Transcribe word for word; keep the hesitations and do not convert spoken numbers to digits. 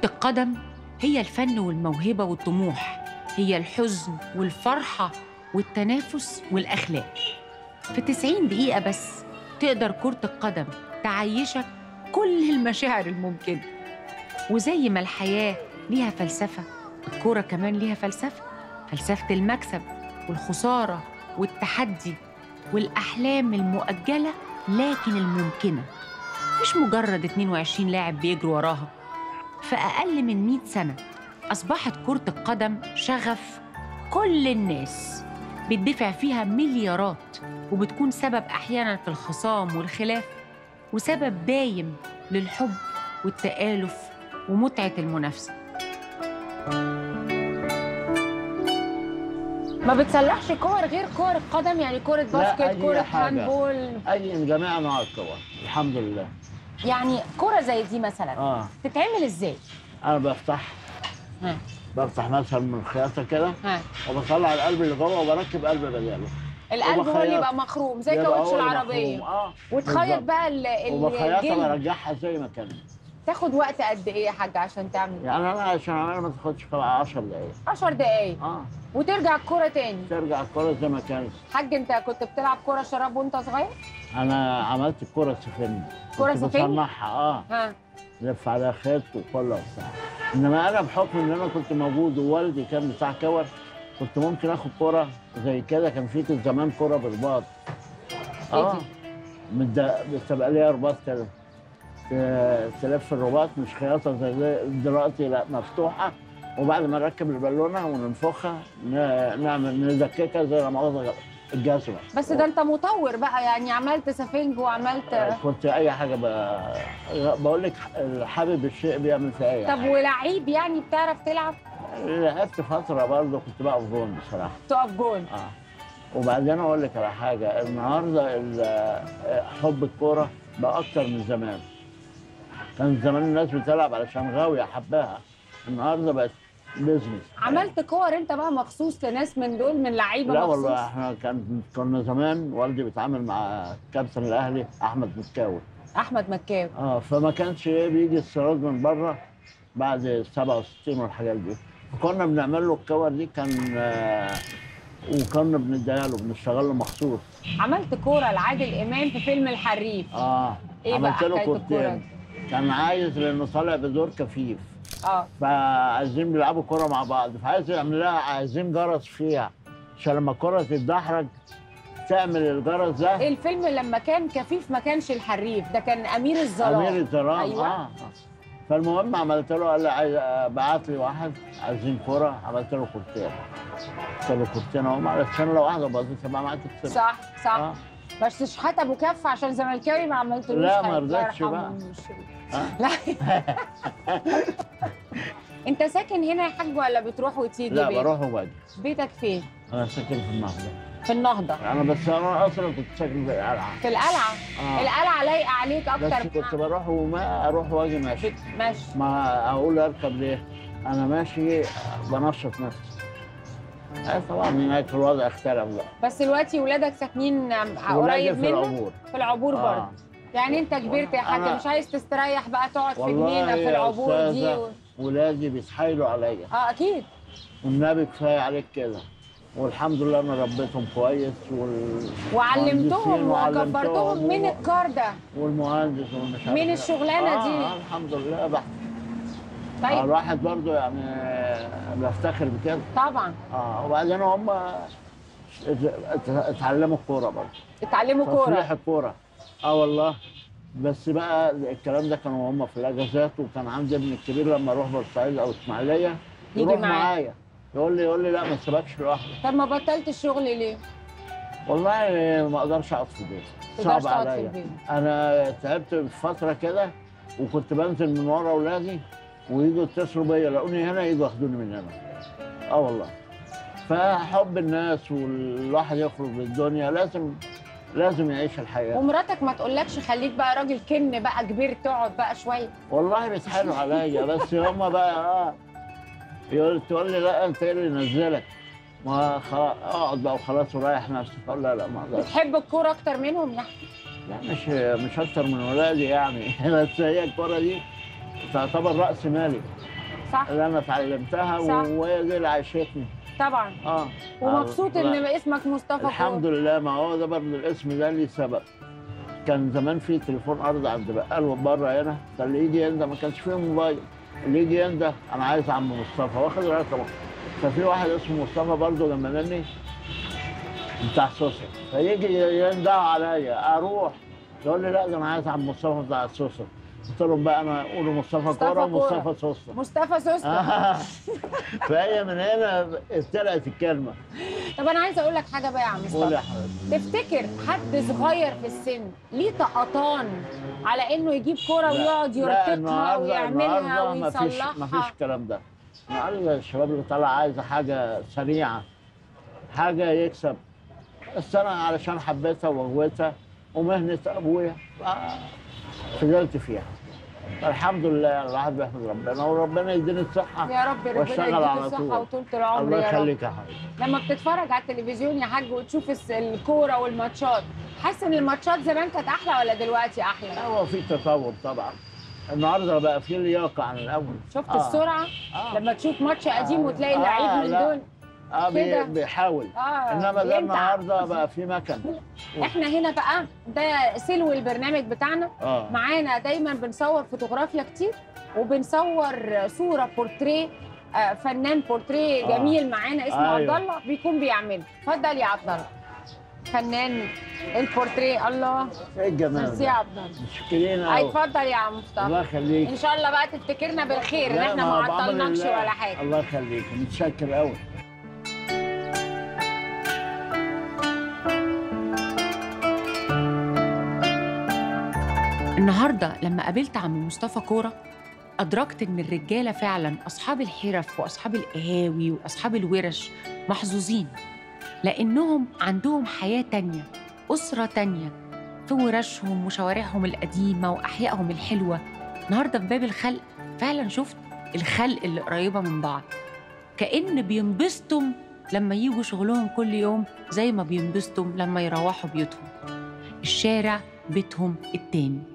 القدم هي الفن والموهبة والطموح، هي الحزن والفرحة والتنافس والأخلاق. في تسعين دقيقة بس تقدر كرة القدم تعيشك كل المشاعر الممكنة. وزي ما الحياة ليها فلسفة، الكورة كمان ليها فلسفة، فلسفة المكسب والخسارة والتحدي والأحلام المؤجلة لكن الممكنة، مش مجرد اتنين وعشرين لاعب بيجروا وراها. في أقل من مئة سنة أصبحت كرة القدم شغف كل الناس، بتدفع فيها مليارات وبتكون سبب أحياناً في الخصام والخلاف، وسبب دايم للحب والتآلف ومتعة المنافسة. ما بتصلحش كور غير كرة قدم؟ يعني كرة باسكت، كرة هاندبول، أي جميع أنواع الكور الحمد لله. يعني كرة زي دي مثلا اه تتعمل ازاي؟ أنا بفتح ها بفتح مثلا من الخياطة كده ها وبطلع القلب اللي جوه وبركب قلب بداله. القلب هو اللي يبقى مخروم زي كاوتش العربية. اه وتخيط بقى الجلد وبخيطها برجعها زي ما كانت. تاخد وقت قد ايه يا حاج عشان تعمل؟ يعني انا عشان اعملها ما تاخدش عشر دقايق. عشر دقايق اه وترجع الكوره تاني. ترجع الكوره زي ما كانت. حاج انت كنت بتلعب كوره شراب وانت صغير؟ انا عملت الكوره سفني. كوره سفني؟ بصنعها اه ها لف عليها خيط وكله وبتاع. انما انا بحكم ان انا كنت موجود ووالدي كان بتاع كور، كنت ممكن اخد كوره زي كده. كان في زمان كوره برباط. اه بتبقى ليها رباط كده تلف الرباط، مش خياطه زي دلوقتي، لا مفتوحه. وبعد ما نركب البالونه وننفخها نعمل نزككها زي ما مؤاخذه الجزمه. بس ده انت مطور بقى، يعني عملت سفنج وعملت كنت اي حاجه ب... بقول لك حابب الشيء بيعمل في اي حاجه. طب ولعيب يعني بتعرف تلعب؟ لعبت فتره برضه، كنت بقف جون بصراحه. تقف جون؟ اه. وبعدين اقول لك على حاجه، النهارده حب الكوره بقى اكتر من زمان. كان زمان الناس بتلعب علشان غاويه حباها، النهارده بقت بيزنس. عملت كور انت بقى مخصوص لناس من دول، من لعيبه لا مخصوص؟ لا والله احنا كان كنا زمان والدي بيتعامل مع كابتن الاهلي احمد مكاوي. احمد مكاوي اه فما كانش بيجي استيراد من بره بعد سبعة وستين والحاجات دي، فكنا بنعمل له الكور دي. كان آه وكنا بنديها له، بنشتغل له مخصوص. عملت كوره لعادل امام في فيلم الحريف. اه ايه بقى حكايه الكوره دي؟ كان عايز لانه طالع بدور كفيف. اه فعايزين بيلعبوا كوره مع بعض، فعايز يعمل لها، عايزين جرس فيها عشان لما الكوره تتدحرج تعمل الجرس ده. الفيلم لما كان كفيف ما كانش الحريف، ده كان امير الظلام. امير الظلام. أيوة. اه فالمهم عملت له، قال لي عايز بعت لي واحد عايزين كوره، عملت له كورتين. قلت له كورتين اهو، علشان لو واحده باظت تبقى معاك السنه. صح صح. آه. بس شحات ابو كف عشان زملكاوي ما عملتلوش لا ما رضيتش بقى. لا انت ساكن هنا يا حاج ولا بتروح وتيجي؟ لا بيت؟ بروح وباجي. بيتك فين؟ انا ساكن في النهضه. في النهضه؟ انا بس انا اصلا كنت ساكن في القلعه. في القلعه؟ آه. القلعه لايقه عليك اكتر. بس كنت بروح وما اروح واجي ماشي. ماشي. ما اقول اركب ليه؟ انا ماشي بنشط نفسي. طبعا هناك الوضع اختلف بقى. بس دلوقتي ولادك ساكنين قريب منك؟ في العبور. في العبور برضه. آه. يعني انت كبرت يا حاج، مش عايز تستريح بقى تقعد في جنينه في العبور دي و... ولادي بيتحايلوا عليا. اه اكيد. والنبي كفايه عليك كده. والحمد لله انا ربيتهم كويس وال... وعلمتهم وكبرتهم من الكار ده والمهندس والمش من الشغلانه آه دي. آه الحمد لله بقى. طيب الواحد برضه يعني بيفتخر بكده طبعا. اه وبعدين هم اتعلموا الكوره برضه. اتعلموا كوره؟ تصليح الكوره. اه والله. بس بقى الكلام ده كانوا هم في الاجازات، وكان عندي ابني الكبير لما اروح بورسعيد او اسماعيليه يروح معايا يقول لي يقول لي لا ما تسيبكش لوحدك. طب ما بطلت الشغل ليه؟ والله ما اقدرش اقعد في البيت، صعب عليا. انا تعبت في فتره كده وكنت بنزل من ورا اولادي ويجوا يتصلوا بيا يلاقوني هنا يجوا ياخدوني من هنا. اه والله. فحب الناس والواحد يخرج للدنيا لازم لازم يعيش الحياه. ومراتك ما تقولكش خليك بقى راجل كن بقى كبير تقعد بقى شويه؟ والله بيتحايلوا عليا بس هم بقى اه يقول تقول لي لا انت ايه اللي نزلك؟ ما خلاص اقعد بقى وخلاص وريح نفسك. اقول لا لا ما اقدرش. بتحب الكوره اكتر منهم يا احمد؟ لا مش مش اكتر من ولادي يعني بس هي الكوره دي تعتبر راس مالي. صح اللي انا اتعلمتها صح. وهي دي اللي عيشتني. طبعا. اه ومبسوط آه. ان اسمك مصطفى كورة. الحمد لله. ما هو ده برضه الاسم ده ليه سبب. كان زمان في تليفون ارض عند بقال بره هنا، كان اللي يجي ينده ما كانش فيه موبايل، اللي يجي ينده انا عايز عم مصطفى واخد رقمه. ففي واحد اسمه مصطفى برضه جنب مني بتاع سوسه، فيجي ينده عليا اروح يقول لي لا ده انا عايز عم مصطفى بتاع سوسه. قلت لهم بقى انا اقول مصطفى كوره ومصطفى سوسه. مصطفى سوسه. آه. فهي من هنا اتلقت الكلمه. طب انا عايزه اقول لك حاجه بقى يا عم قول يا مصطفى. حبيبي. تفتكر حد صغير في السن ليه طقطان على انه يجيب كوره ويقعد يرتقها ويعملها ويصلحها؟ مفيش مفيش الكلام ده. النهارده الشباب اللي طالعه عايزه حاجه سريعه، حاجه يكسب. بس انا علشان حبيتها وغويتها ومهنه ابويا فضلت فيها. الحمد لله الواحد بيحمد ربنا وربنا يديني الصحه يا رب. ربنا يديك الصحه وطولة العمر. الله يا رب. يخليك يا حبيبي. لما بتتفرج على التلفزيون يا حاج وتشوف الس- الكوره والماتشات، حاسس ان الماتشات زمان كانت احلى ولا دلوقتي احلى؟ هو في تطور طبعا. النهارده بقى في لياقه عن الاول. شفت آه. السرعه؟ آه. لما تشوف ماتش قديم وتلاقي آه. لعيب آه. من لا. دول اه كده. بي- بيحاول. اه انما ده بيمتع. النهارده بقى في مكن. احنا هنا بقى ده سلو البرنامج بتاعنا. اه معانا دايما بنصور فوتوغرافيا كتير وبنصور صوره بورتريه، آه، فنان بورتريه آه. جميل معانا اسمه أيوه. عبد الله بيكون بيعمله. اتفضل يا عبد الله. فنان البورتريه. الله ايه الجمال ميرسي يا ده. عبد الله. مشكلين قوي. اتفضل يا عم الله مصطفى. يخليك. ان شاء الله بقى تفتكرنا بالخير ان لا، احنا ما ما بعمل عطلناكش الله. ولا حاجه. الله يخليك متشكر قوي. النهارده لما قابلت عم مصطفى كورة أدركت إن الرجالة فعلاً أصحاب الحرف وأصحاب القهاوي وأصحاب الورش محظوظين، لأنهم عندهم حياة تانية، أسرة تانية في ورشهم وشوارعهم القديمة وأحيائهم الحلوة. النهارده في باب الخلق فعلاً شفت الخلق اللي قريبة من بعض، كأن بينبسطوا لما يجوا شغلهم كل يوم زي ما بينبسطوا لما يروحوا بيوتهم. الشارع بيتهم التاني.